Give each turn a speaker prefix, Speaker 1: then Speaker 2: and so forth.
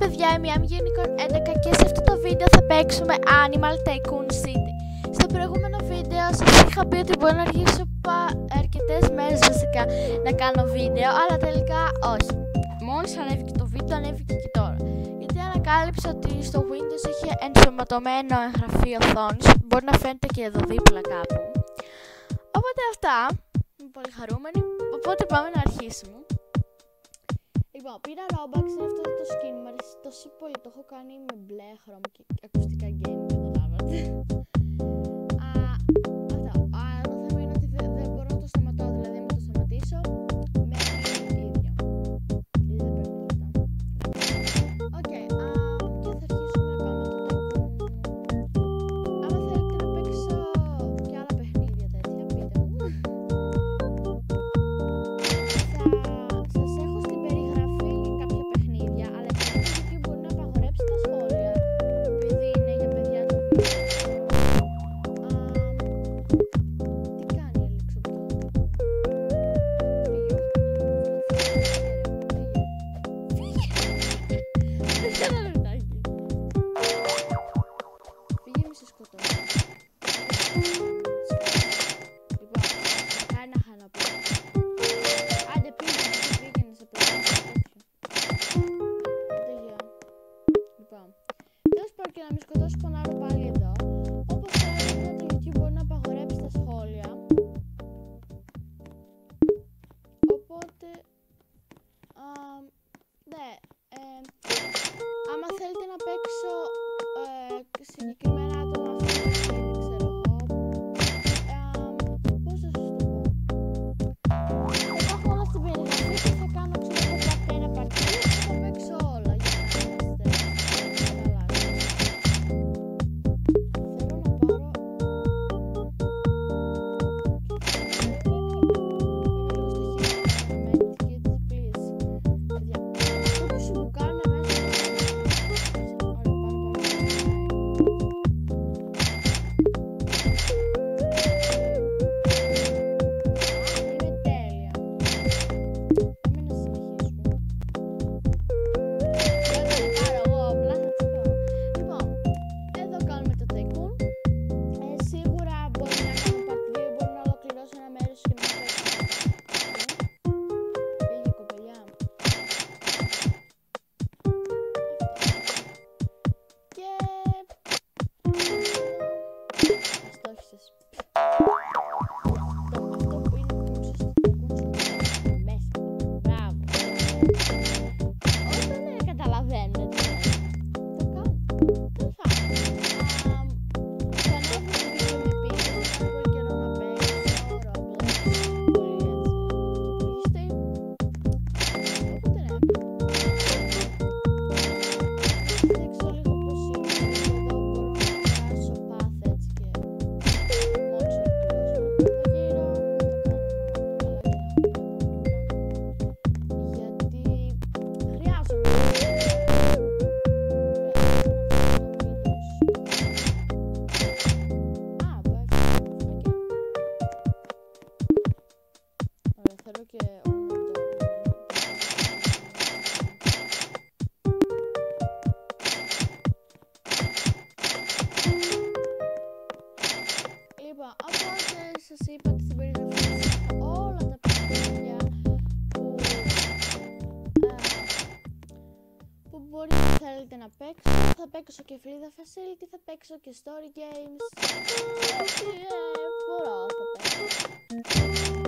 Speaker 1: παιδιά, είμαι η Unicorn 11 και σε αυτό το βίντεο θα παίξουμε Animal Tycoon City. Στο προηγούμενο βίντεο σας είχα πει ότι μπορώ να αργήσω αρκετές μέρες βασικά να κάνω βίντεο, αλλά τελικά όχι. Μόλις ανέβηκε το βίντεο, ανέβηκε και τώρα. Γιατί ανακάλυψα ότι στο Windows έχει ενσωματωμένο εγγραφή οθόνης, μπορεί να φαίνεται και εδώ δίπλα κάπου. Οπότε αυτά, είμαι πολύ χαρούμενη, οπότε πάμε να αρχίσουμε. Λοιπόν, πήρα Robux, είναι αυτό το skin, μου αρέσει τόσο πολύ, το έχω κάνει με μπλε χρώμα και ακουστικά game, καταλάβατε. Το θέμα είναι ότι δεν μπορώ να το σταματώ, δηλαδή αν το σταματήσω, μένει ίδιο. Γιατί δεν παίρνει λεπτά. Οκ, και θα αρχίσουμε να πάμε το Tycoon. Άμα θέλετε να παίξω και άλλα παιχνίδια τέτοια, πείτε μου. Σας έχω στην περιγραφή κάποια παιχνίδια, αλλά και μπορεί να απαγορέψει τα σχόλια, επειδή είναι για παιδιά του βίντεο. Τι κάνει η Αλέξο που φύγε. Φύγε ένα λεπτάκι. Φύγε, μη σε σκοτώσει. Λοιπόν, κάνει να χαναπώ. Άντε πήγαινε σε πλάτη. Άντε γεια. Λοιπόν, τέλος πάντων και να μην σκοτώσω πονάρω πάλι εδώ. Όπως έλεγα, το YouTube μπορεί να απαγορέψει τα σχόλια. Οπότε, ναι, άμα θέλετε να παίξω συγκεκριμένα άτομα, δεν ξέρω εγώ, πώς θα σας το πω. Θα έχω όλα στην περιγραφή και θα κάνω ξέρω ένα παρτίδι και θα παίξω όλα για να είστε καλά. Θέλω να πάρω Οπότε σας είπα ότι στην περιγραφή όλα τα παιχνίδια που μπορεί να θέλετε να παίξω. Θα παίξω και Free the Facility, θα παίξω και Story Games. Μπορώ, θα παίξω.